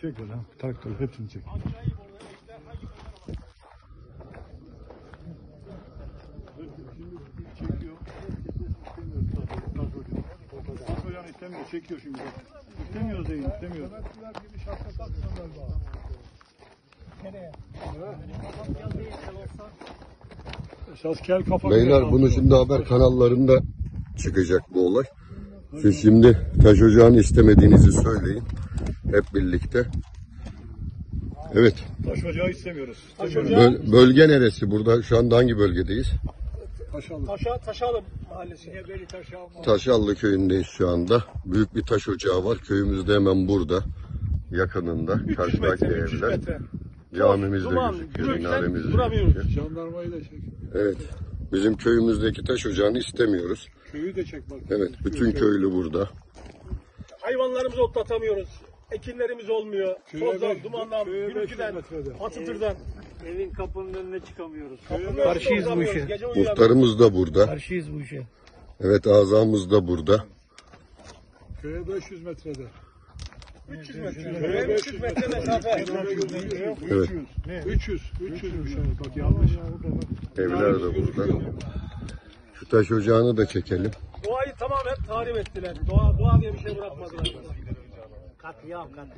Çek öyle. Traktör hepsini çek. Çekiyor. Taş ocağını istemiyor. Çekiyor şimdi. İstemiyoruz değil. İstemiyoruz. Esas kel kafa. Beyler bunu şimdi haber kanallarında çıkacak bu olay. Siz şimdi taş ocağını istemediğinizi söyleyin. Hep birlikte. Evet. Taş ocağı istemiyoruz. Bölge neresi? Burada şu anda hangi bölgedeyiz? Taşalı mahallesi. Taşallı köyündeyiz şu anda. Büyük bir taş ocağı var. Köyümüz de hemen burada. Yakınında. Karşıdaki evler. Camimiz de gözüküyor. Minaremiz de gözüküyor. Jandarmayı da çek. Evet. Bizim köyümüzdeki taş ocağını istemiyoruz. Köyü de çek bak. Evet. Bütün köylü burada. Hayvanlarımızı otlatamıyoruz. Ekinlerimiz olmuyor. Tozdan, dumandan, gürültüden, patıtırdan. Evin kapının önüne çıkamıyoruz. Karşıyız bu işe. Muhtarımız da burada. Karşıyız bu işe. Evet, azamız da burada. Köye 500 metrede. 300 metre. Köye 300 metre mesafe. Evet. 300 bir şey. Bak yanlış. Evler de burada. Şu taş ocağını da çekelim. Doğayı tamamen tahrip ettiler. Doğa diye bir şey bırakmadılar. Katliam.